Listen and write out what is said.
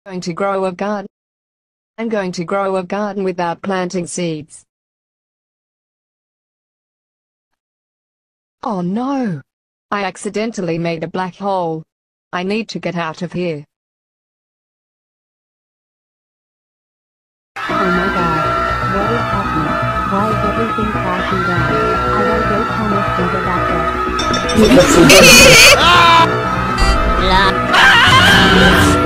Going to grow a garden. I'm going to grow a garden without planting seeds. Oh no! I accidentally made a black hole. I need to get out of here. Oh my god. What is happening? Why is everything crashing down? I gotta go tell Miss Ginger about this.